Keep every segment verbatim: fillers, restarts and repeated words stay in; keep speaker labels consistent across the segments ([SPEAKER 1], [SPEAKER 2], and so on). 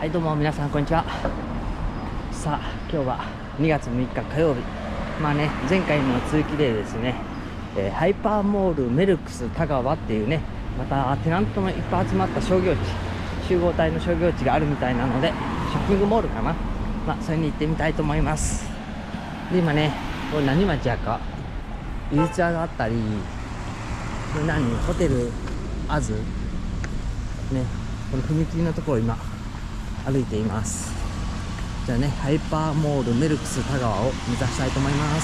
[SPEAKER 1] はい、どうも皆さんこんにちは。さあ今日はにがつむいか火曜日。まあね、前回の続きでですね、えーハイパーモールメルクス田川っていうね、またテナントのいっぱい集まった商業地、集合体の商業地があるみたいなので、ショッピングモールかな、まあそれに行ってみたいと思います。で今ね、これ何町やか、イルツァがあったり、これ何、ホテルアズね、この踏切のところを今歩いています。じゃあね、ハイパーモールメルクス田川を目指したいと思います。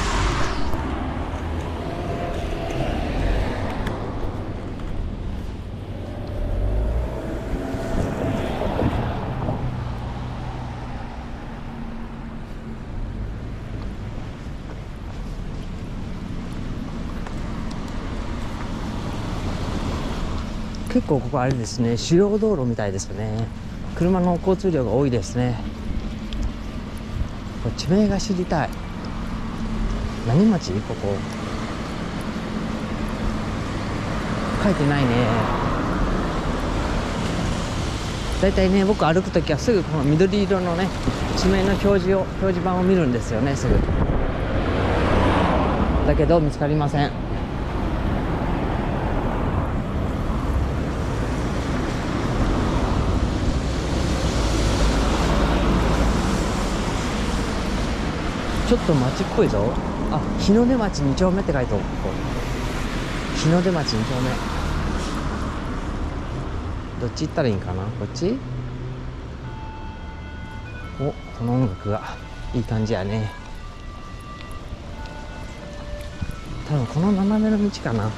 [SPEAKER 1] 結構ここあれですね、主要道路みたいですよね。車の交通量が多いですね。これ地名が知りたい。何町ここ、書いてないね。だいたいね、僕歩くときはすぐこの緑色のね、地名の表示を表示板を見るんですよね、すぐ。だけど見つかりません。ちょっと町っぽいぞ。あ、日の出町に丁目って書いておく。ここ日の出町に丁目。どっち行ったらいいんかな、こっち。お、この音楽がいい感じやね。多分この斜めの道かな。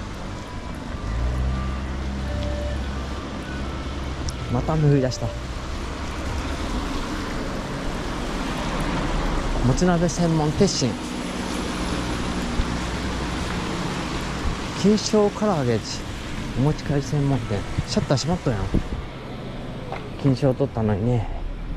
[SPEAKER 1] また雨降り出した。もつ鍋専門鉄心、金賞唐揚げ地お持ち帰り専門店。シャッター閉まっとやん。金賞取ったのにね。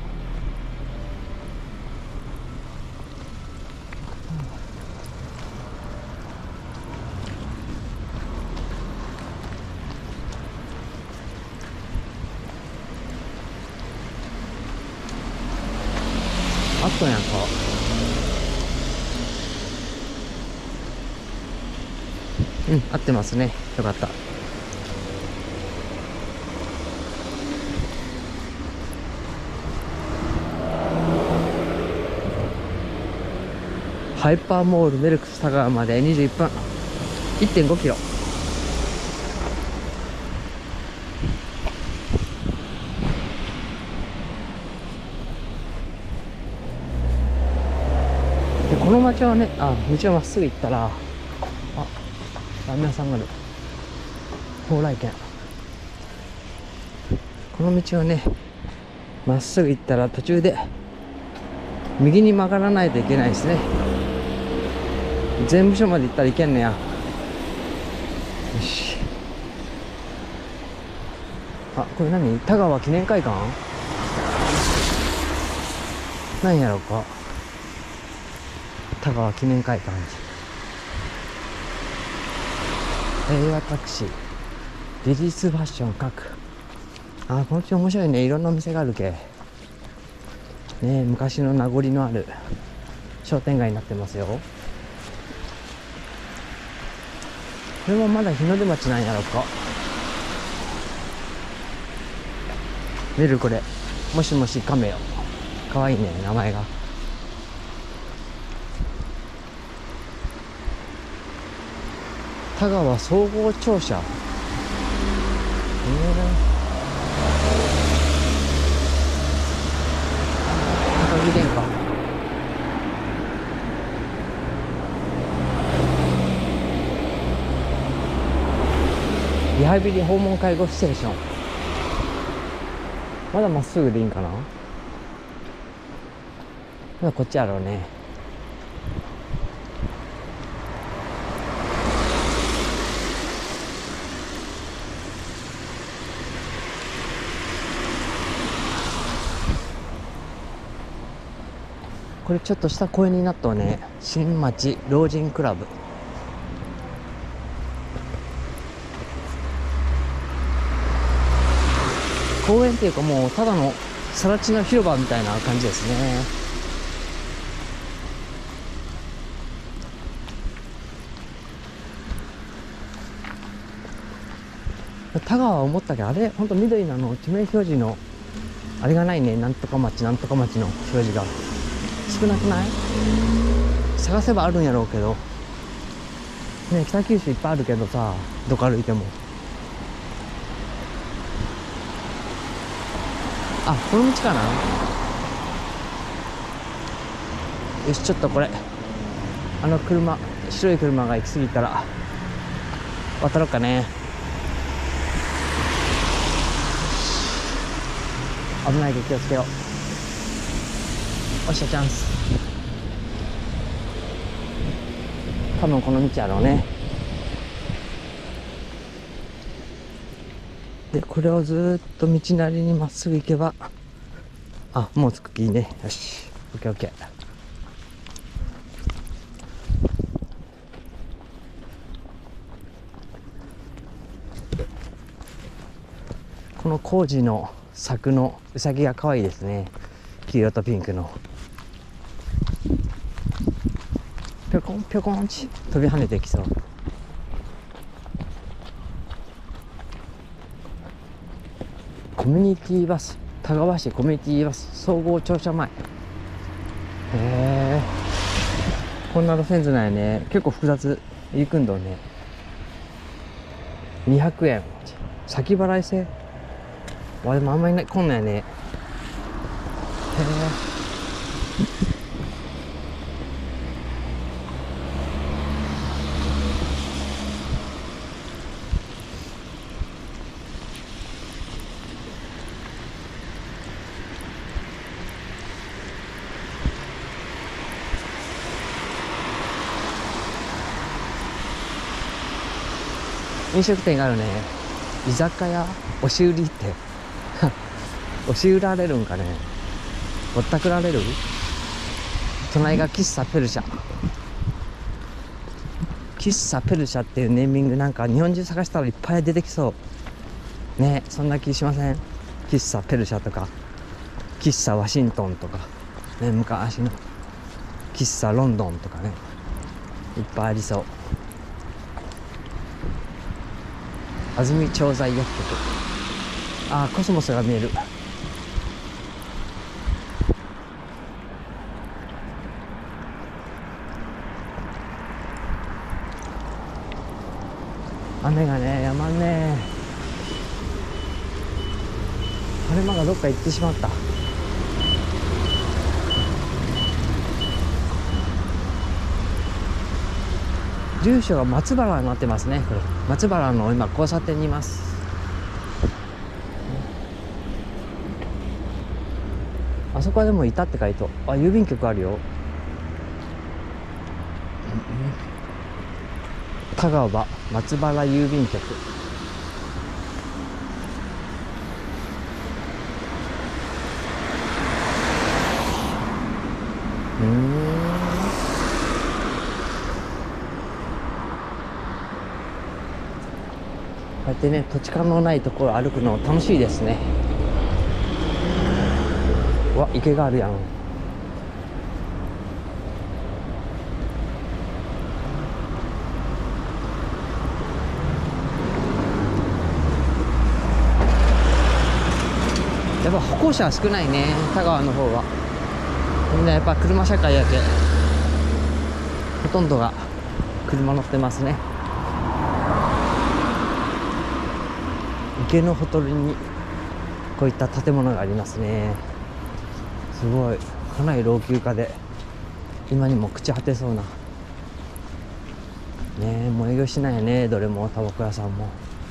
[SPEAKER 1] あっとやんか。うん、合ってますね。よかった。ハイパーモールメルクス田川までにじゅういっぷん、 いってんごキロ。でこの町はね、あ、道をまっすぐ行ったら、あ、ラーメン屋さんがある。蓬莱軒。この道をね、まっすぐ行ったら途中で右に曲がらないといけないですね。全部所まで行ったらいけんねや。よし。あ、これ何、田川記念会館、何やろうか。田川記念会館、平和タクシー、リリースファッション各。あ、この地面白いね。いろんなお店があるけね。昔の名残のある商店街になってますよ。これもまだ日の出町なんやろうか。見るこれ、もしもしカメよ。かわいいね、名前が。田川総合庁舎。えー高木殿下。リハビリ訪問介護ステーション。まだまっすぐでいいんかな。まだこっちやろうね。これちょっとした公園になったね。新町老人クラブ。公園っていうかもうただの更地の広場みたいな感じですね。田川は思ったけど、あれほんと緑なの地名表示のあれがないね。なんとか町なんとか町の表示が少なくない？探せばあるんやろうけどね。北九州いっぱいあるけどさ、どこ歩いても。あ、この道かな。よし、ちょっとこれあの車、白い車が行き過ぎたら渡ろうかね。危ないで気をつけよう。おっしゃ、チャンス。多分この道やろうね。でこれをずーっと道なりにまっすぐ行けば、あ、もう着く気ね。よし、オッケーオッケー。この工事の柵のうさぎが可愛いですね。黄色とピンクのぴょこんぴょこんち飛び跳ねてきそう。コミュニティバス、田川市コミュニティバス総合庁舎前。へえ、こんな路線図なんやね。結構複雑。入り組んどんね。にひゃくえん先払い制。わ、でもあんまりない、こんなんやね。へえ。飲食店があるね。居酒屋押し売りって押し売られるんかね。ぼったくられる。隣が喫茶ペルシャ。喫茶ペルシャっていうネーミング、なんか日本中探したらいっぱい出てきそうね。そんな気しません？喫茶ペルシャとか喫茶ワシントンとかね、昔の喫茶ロンドンとかね、いっぱいありそう。安住調剤薬局。あー、コスモスが見える。雨がねやまんねー。晴れ間がどっか行ってしまった。住所が松原になってますね。これ松原の今交差点にいます。あそこはでもいたって書いてあ、郵便局あるよ。田川松原郵便局。うーん、こうやってね、土地勘のないところ歩くの楽しいですね。うわ、池があるやん。やっぱ歩行者は少ないね、田川の方は。みんなやっぱ車社会やけ、ほとんどが車乗ってますね。池のほとりにこういった建物がありますね。すごい、かなり老朽化で今にも朽ち果てそうなね。え、もう営業しないよね、どれも。タバコ屋さんも。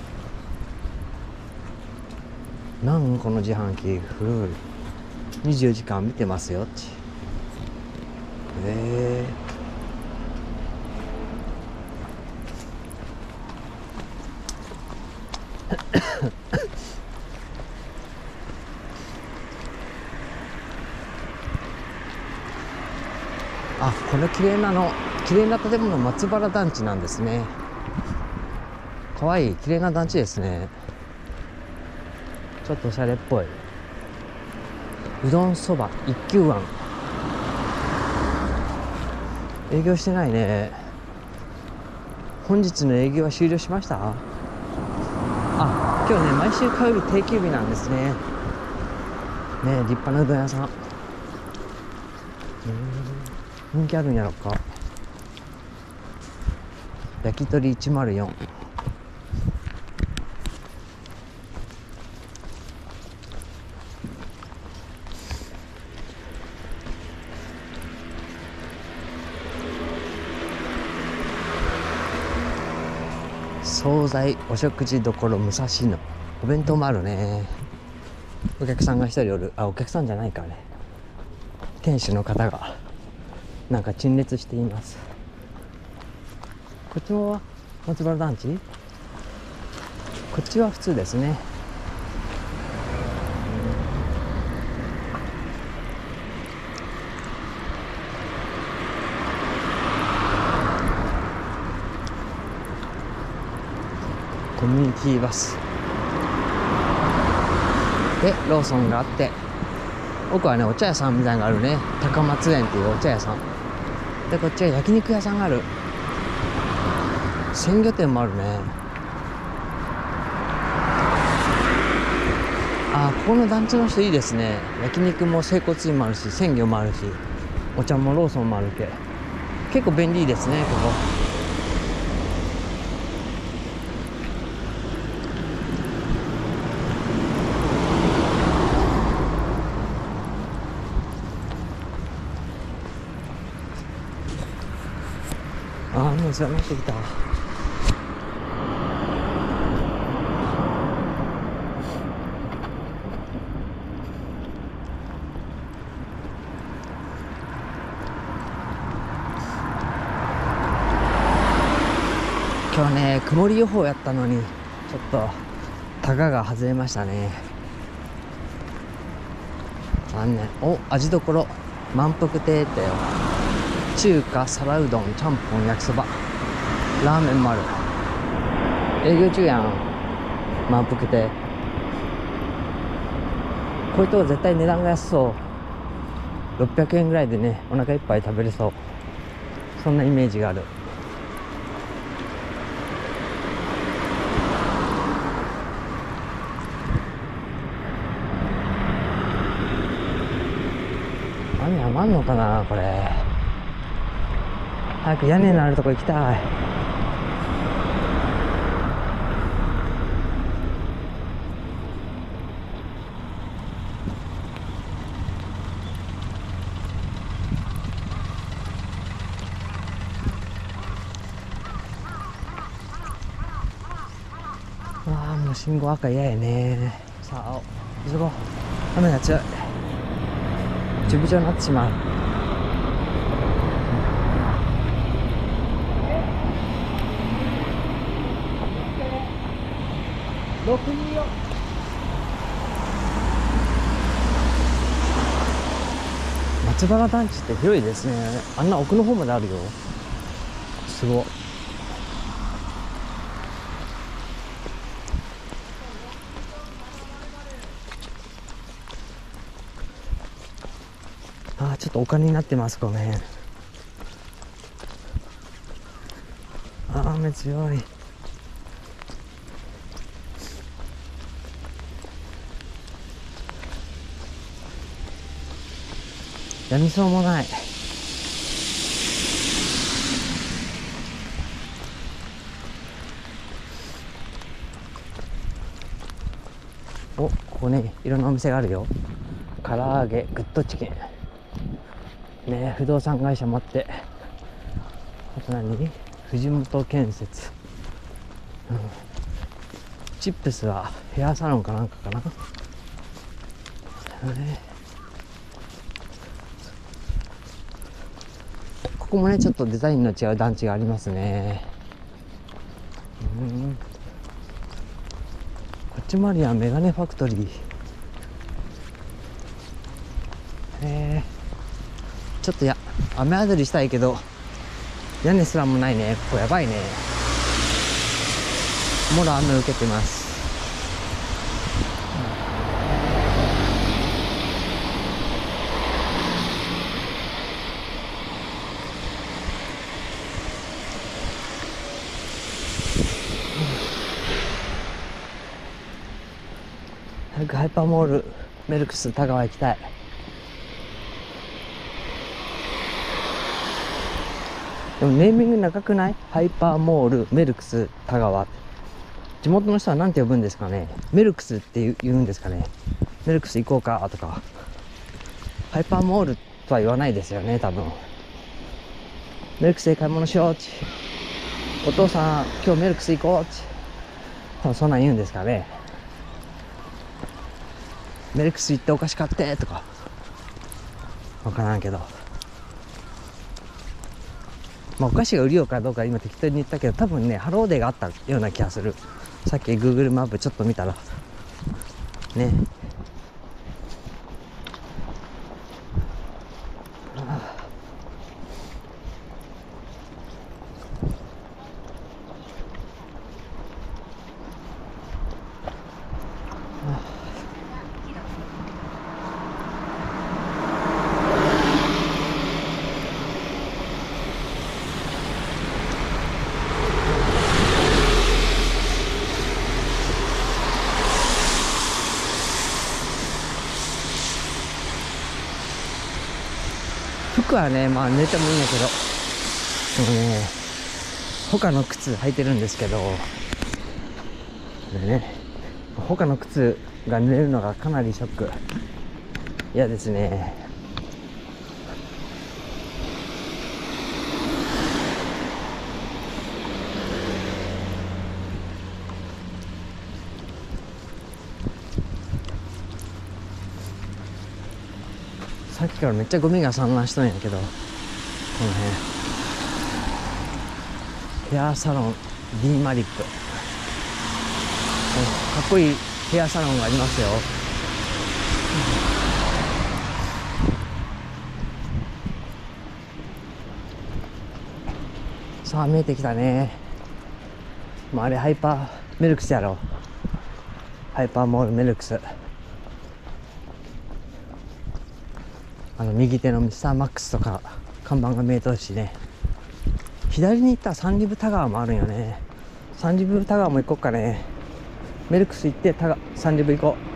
[SPEAKER 1] なんこの自販機古い。にじゅうよじかん見てますよっち。へえあ、この綺麗なの、綺麗な建物、松原団地なんですね。かわいい、綺麗な団地ですね。ちょっとおしゃれっぽい。 うどんそば一休庵、営業してないね。本日の営業は終了しました。あ、今日ね、毎週火曜日定休日なんですね。ね、立派なうどん屋さん。うん、人気あるんやろか。焼き鳥いちまるよん。惣菜お食事処武蔵野、お弁当もあるね。お客さんが一人おる。あ、お客さんじゃないかね、店主の方がなんか陳列しています。こっちも松原団地、こっちは普通ですね。コミュニティバスでローソンがあって、奥はねお茶屋さんみたいなのがあるね。高松園っていうお茶屋さんで、こっちは焼肉屋さんがある。鮮魚店もあるね。あ、ここの団地の人いいですね。焼肉も整骨院もあるし、鮮魚もあるし、お茶もローソンもあるけ、結構便利ですね、ここ。ああ、もう強まってきた。今日ね、曇り予報やったのに、ちょっとタガが外れましたね。残念。お、味どころ満腹亭ってよ。中華、皿うどん、ちゃんぽん、焼きそば、ラーメンもある。営業中やん、満腹亭。こういうとこ絶対値段が安そう。ろっぴゃくえんぐらいでね、お腹いっぱい食べれそう。そんなイメージがある。雨余んのかなこれ。早く屋根のあるとこ行きたい。ああ、もう信号赤嫌やね。さあ、急ごう。雨が強い。ちゅぶちょになってしまう。ろくにんよ。松原団地って広いですね。あんな奥の方まであるよ。すごい。ああ、ちょっとお金になってます。ごめん。ああ、雨強い。やみそうもない。お、ここね、いろんなお店があるよ。唐揚げ、グッドチキンね、不動産会社もあって、あと何、藤本建設、うん、チップスはヘアサロンかなんかかな、ね、ここもねちょっとデザインの違う団地がありますね。うん、こっちもあるやん、メガネファクトリー。へえ、ちょっとや雨宿りしたいけど屋根すらもないね。ここやばいね。もろ雨受けてます。 早くハイパーモールメルクス田川行きたい。でもネーミング長くない？ハイパーモールメルクス田川。地元の人は何て呼ぶんですかね。メルクスって言う言うんですかね。メルクス行こうかとか。ハイパーモールとは言わないですよね、多分。メルクスで買い物しようって。お父さん今日メルクス行こうって。多分そんなん言うんですかね。メルクス行ってお菓子買ってとか分からんけど、まあお菓子が売りようかどうか今適当に言ったけど、多分ねハローデーがあったような気がする。さっき Google マップちょっと見たらね。服はね、まあ寝てもいいんやけど、でもね、他の靴履いてるんですけど、でね、他の靴が濡れるのがかなりショック。嫌ですね。さっきからめっちゃゴミが散乱しとんやけど、この辺ヘアサロン D マリック、かっこいいヘアサロンがありますよ。さあ見えてきたね。もうあれハイパーメルクスやろ。ハイパーモールメルクス。あの右手のミスターマックスとか看板が見えとるしね。左に行ったらサンリブタワーもあるんよね。サンリブタワーも行こうかね。メルクス行ってタガサンリブ行こう。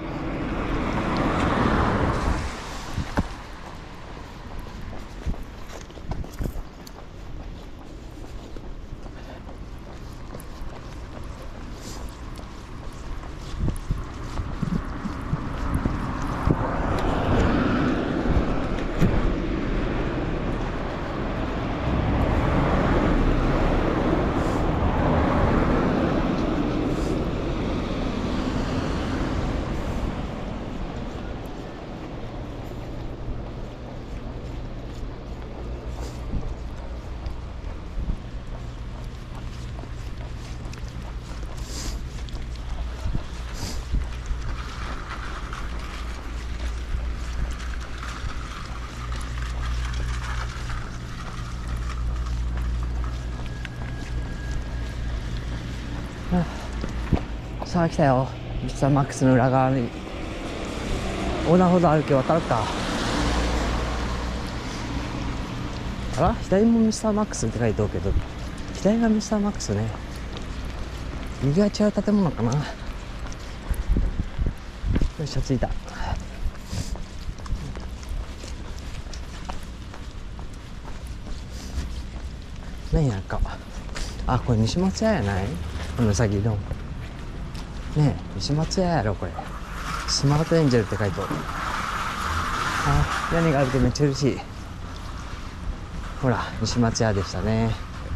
[SPEAKER 1] さあ来たよ。ミスターマックスの裏側に横断歩道歩き渡るか。あら左もミスターマックスって書いておるけど、左がミスターマックスね。右は違う建物かな。よっしゃ着いた。何やか。あ、これ西松屋やない？この先のねえ、西松屋やろこれ。スマートエンジェルって書いてある。あ、屋根があるとめっちゃ嬉しい。ほら西松屋でしたね。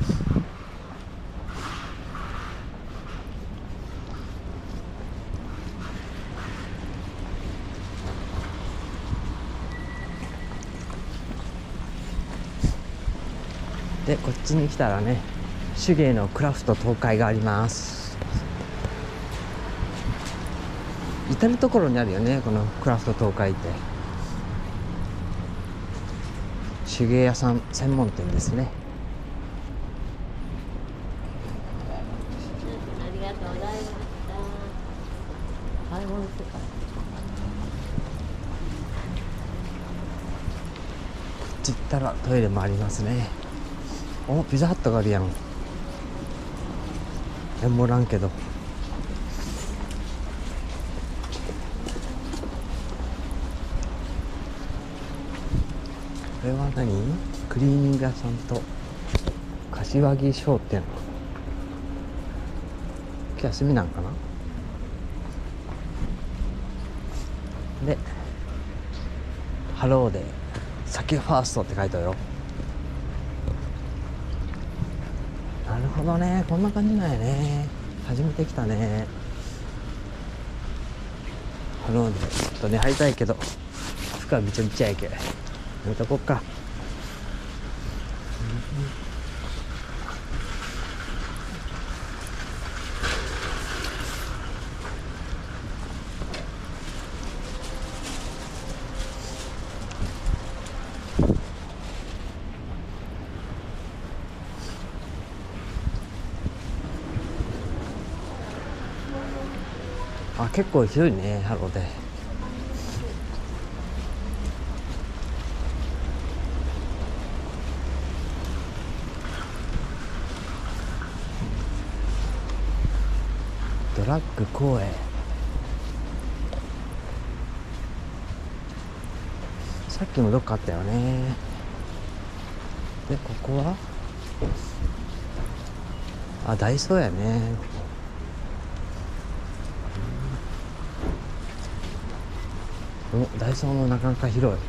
[SPEAKER 1] でこっちに来たらね、手芸のクラフト東海があります。至る所にあるよね、このクラフト東海って。手芸屋さん専門店ですね。
[SPEAKER 2] ありがとうございました。買い物してた。
[SPEAKER 1] こっち行ったらトイレもありますね。お、ピザハットがあるやん。え、もらんけど。 れは何？クリーニング屋さんと柏木商店。今日休みなんかな。でハローで酒ファーストって書いてあるよ。なるほどね、こんな感じなんやね。初めて来たね。ハローでちょっとね入りたいけど服はびちゃびちゃやけやめとこっか。あ、結構広いね、ハローで。ドラッグ公園。さっきもどっかあったよね。で、ここはあ、ダイソーやね。お、ダイソーもなかなか広い。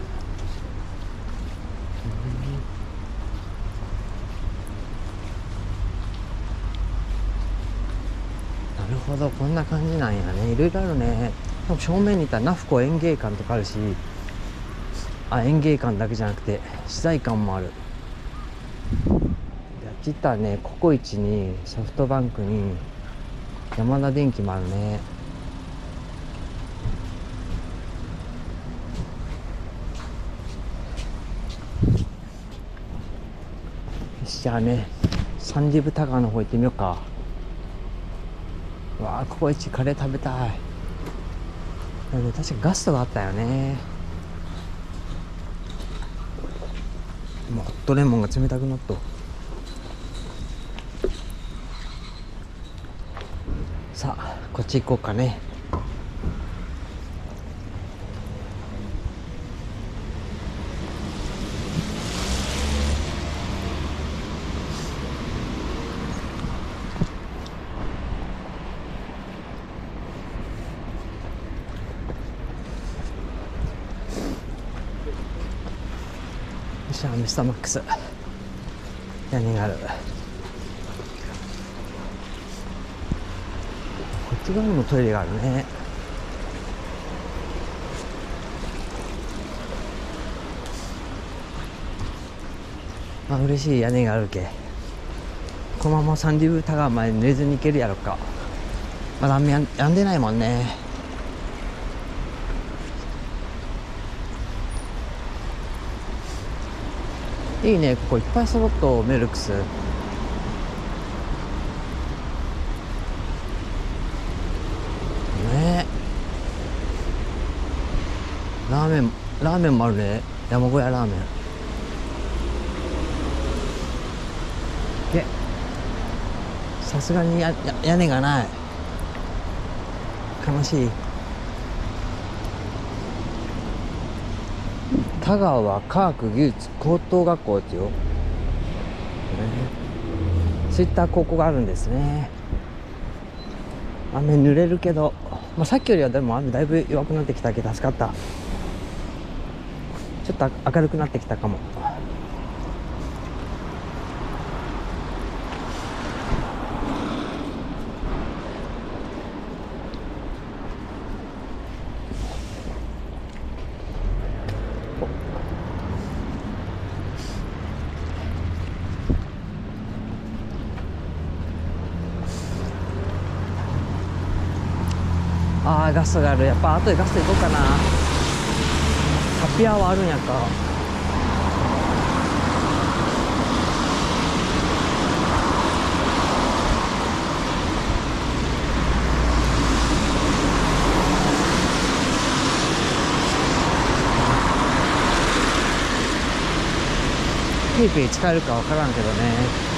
[SPEAKER 1] なるほど、こんな感じなんやね。いろいろあるね。正面にいたらナフコ園芸館とかあるし、あ、園芸館だけじゃなくて資材館もある。やっちったらね、ココイチにソフトバンクにヤマダ電機もあるね。よし、じゃあね、三里豚川の方行ってみようか。わあ、ココイチカレー食べたい。でも確かガストがあったよね。もうホットレモンが冷たくなっと。さあ、こっち行こうかね。よっしゃ、ミスターマックス屋根がある。こっち側にもトイレがあるね。あ、嬉しい、屋根があるけ。このまま三里豚川まで濡れずに行けるやろか。まだ雨やんやんでないもんね。いいね、ここいっぱい揃っとメルクス。ね、ラーメンラーメンもあるね。山小屋ラーメンで、さすがにやや屋根がない。悲しい。田川科学技術高等学校ってよ、そういった高校があるんですね。雨濡れるけど、まあ、さっきよりはでも雨だいぶ弱くなってきたけど助かった。ちょっと明るくなってきたかも。あー、ガストがある。やっぱ後でガスト行こうかな。ハッピーアワーあるんやか。ペイペイ使えるか分からんけどね。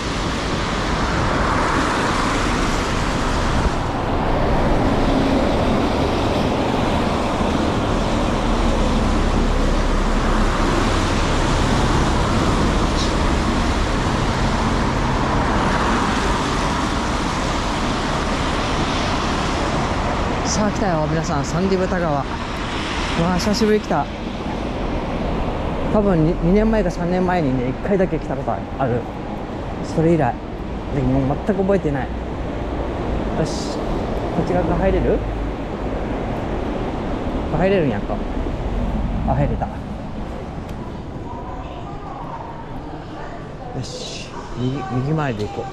[SPEAKER 1] さあ来たよ皆さん、サンディブタ川。わあ久しぶりに来た。多分 に, にねんまえかさんねんまえにねいっかいだけ来たことある。それ以来でもう全く覚えてない。よし、こっち側から入れる？入れるんやんか。あ、入れた。よし、右右前で行こ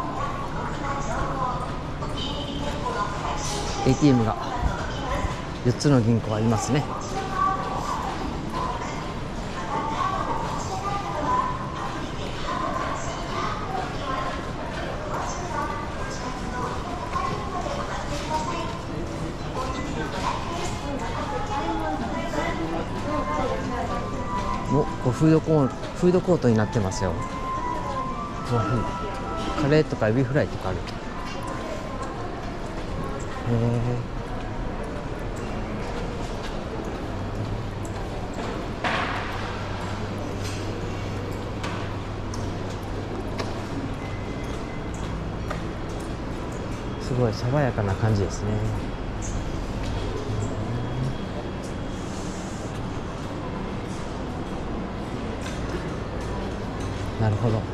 [SPEAKER 1] う。 エーティーエム がよっつの銀行ありますね。お、こうフードコート、フードコートになってますよ。カレーとかエビフライとかある。へえ。すごい爽やかな感じですね。なるほど。こ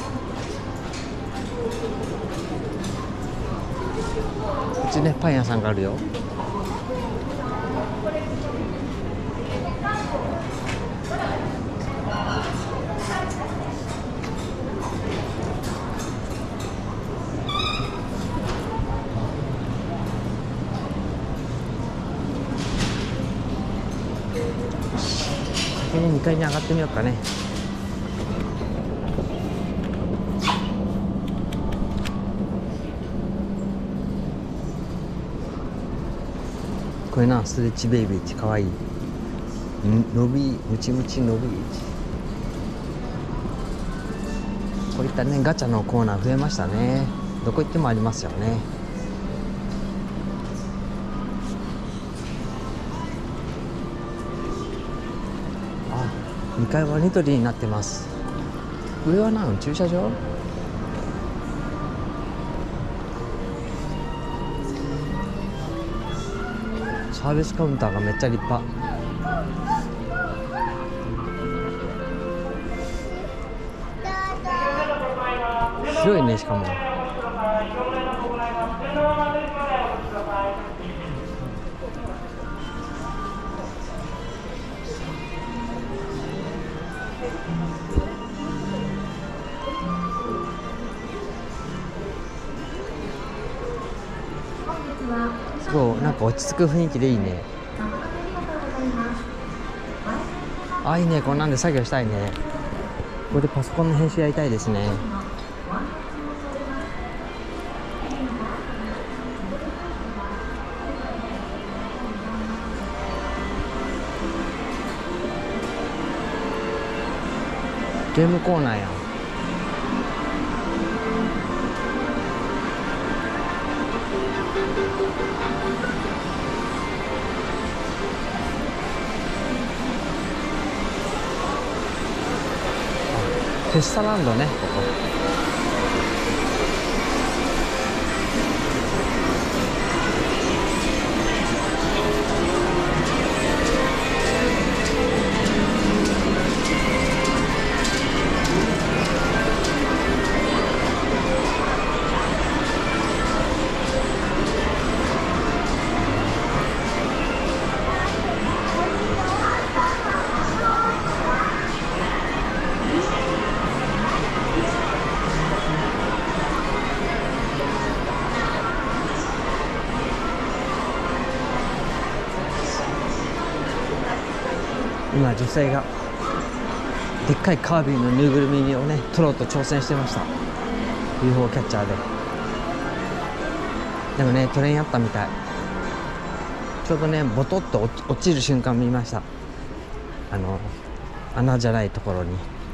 [SPEAKER 1] っちね、パン屋さんがあるよ。先ににかいに上がってみようかね。これな、ストレッチベイビーってかわいい。伸びムチムチ伸び。こういったねガチャのコーナー増えましたね。どこ行ってもありますよね。あ、にかいはニトリになってます。上は何、駐車場？サービスカウンターがめっちゃ立派。広いね。しかもすごいなんか落ち着く雰囲気でいいね。あ、いいね。こんなんで作業したいね。ここでパソコンの編集やりたいですね。ゲームコーナーやん。フェスタランドね、ここ。今女性がでっかいカービィのぬいぐるみをね取ろうと挑戦してました。 ユーフォー キャッチャーで。でもね取れんやったみたい。ちょうどねボトッと落ちる瞬間見ました。あの穴じゃないところに。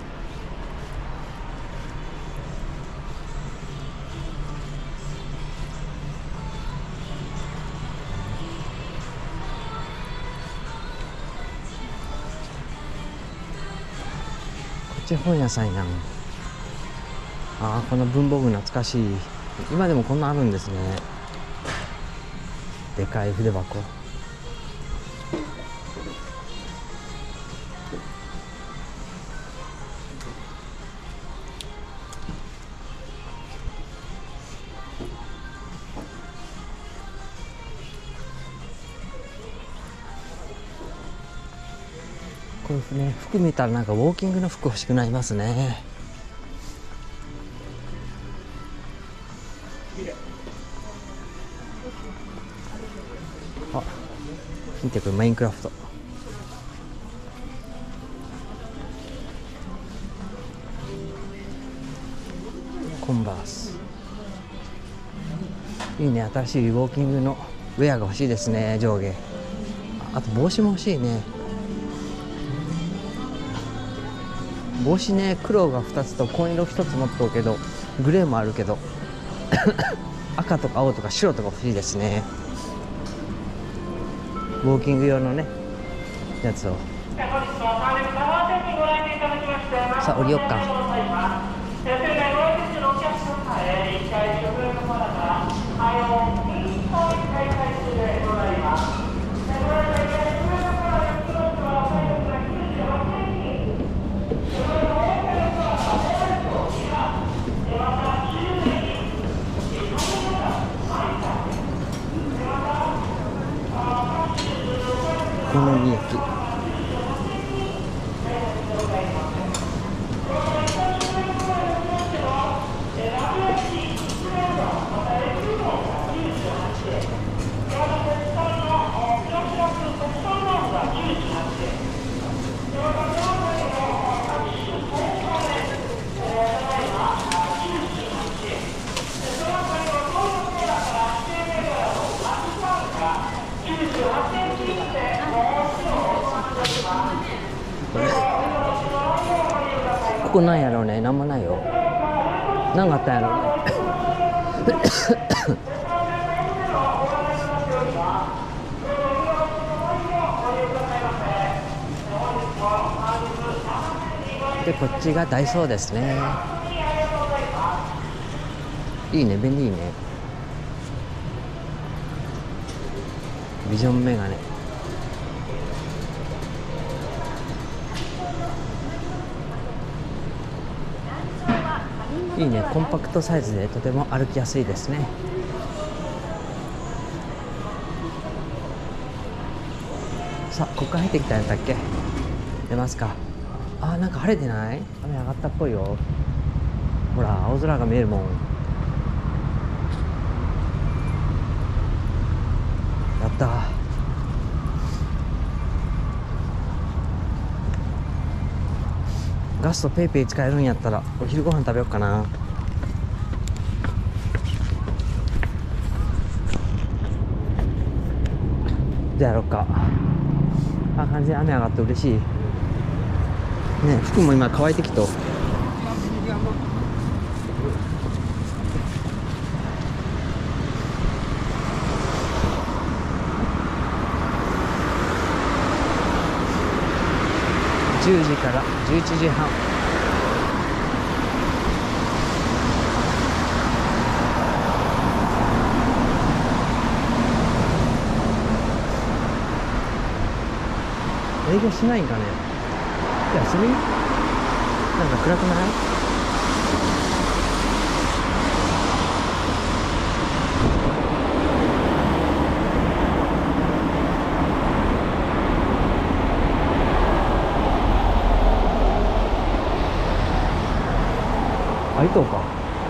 [SPEAKER 1] こっち本屋さんやん。ああ、この文房具懐かしい。今でもこんなあるんですね。 でかい筆箱。こういうね、服見たらなんかウォーキングの服欲しくなりますね。あ、見てこれマインクラフト。コンバース。いいね、新しいウォーキングのウェアが欲しいですね、上下。あと帽子も欲しいね。帽子ね、黒がふたつと紺色ひとつ持っとうけど、グレーもあるけど赤とか青とか白とか欲しいですね。ウォーキング用のねやつを。さあ降りよっか。この駅。ここなんやろうね、なんもないよ。なんかあったんやろうね。で、こっちがダイソーですね。いいね、便利いいね。ビジョンメガネ。いいね、コンパクトサイズでとても歩きやすいですね。さあ、ここから入ってきたんやったっけ。出ますか。あー、なんか晴れてない？雨上がったっぽいよ。ほら、青空が見えるもん。やったー。ガストペイペイ使えるんやったらお昼ご飯食べようかな。じゃあやろうか。あ、完全に雨上がって嬉しいね。服も今乾いてきと。じゅうじからじゅういちじはん。営業しないんかね。休み？なんか暗くない？開いとうか。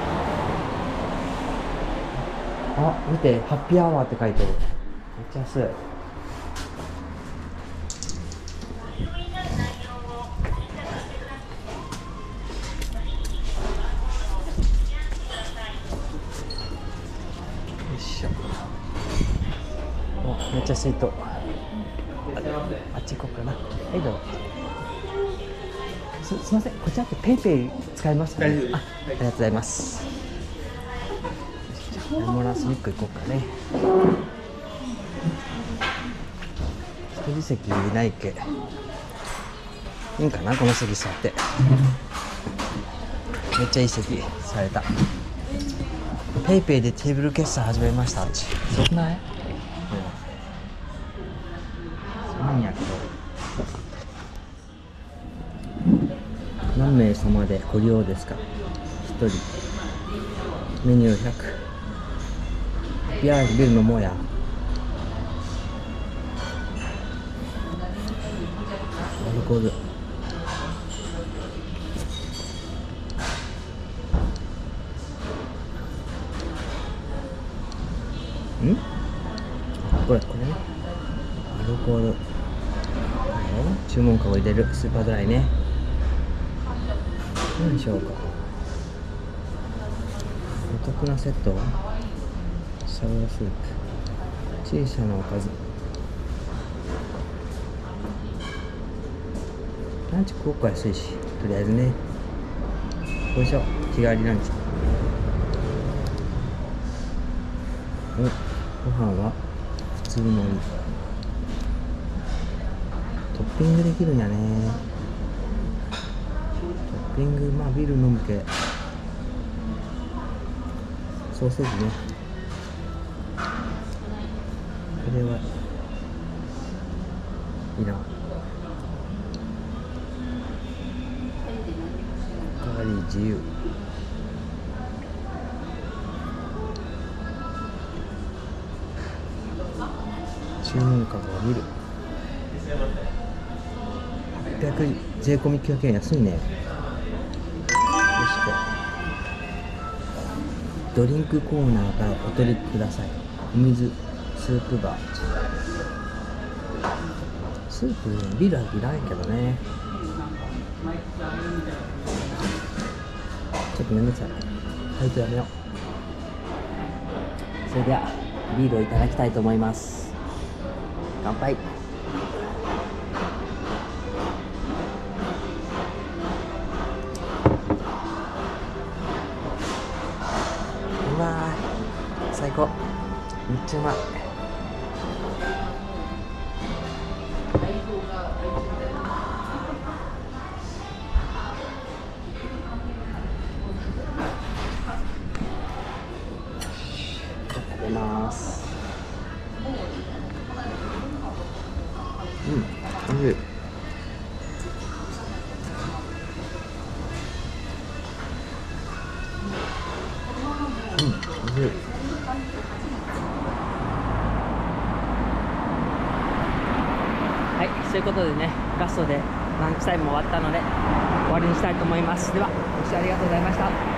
[SPEAKER 1] あ、見て、ハッピーアワーって書いてる。めっちゃ安い。めっちゃ水筒。あ, あっち行こうかな。はいどうぞ。す, すみません、こちらってペイペイ使えますかね。あ, ありがとうございます。モラスミック行こうかね。一人席ないけいいんかな、この席座って。めっちゃいい席された。ペイペイでテーブル決済始めました。あっちすごくない？ これはさんやけど何名様でご利用ですか？ひとりメニューひゃく。ビアビール飲もうや。アルコールん？これこれね、アルコール注文カゴ入れる。スーパードライね。何にしようか。お得なセットはサラダスープ、小さなおかず。ランチ食おうか。安いし、とりあえずね。よいしょ、日替わりランチ。お、ご飯は普通のり。トッピングできるんやね。トッピング、まあビール飲むけ。ソーセージね。これはいらん。おかわり自由。注文カゴを見る。はっぴゃく税込みきゅうひゃくえん。安いね。よしこ。ドリンクコーナーからお取りください。お水、スープバー。スープビールはいらんけどね。ちょっとめんどくさい。はいとやめよう。それではビールをいただきたいと思います。乾杯。うまい。最高。めっちゃうまい。食べます。うん、おいしい。うん、おいしい。はい、ということでね、ラストでランチタイム終わったので終わりにしたいと思います。では、ご視聴ありがとうございました。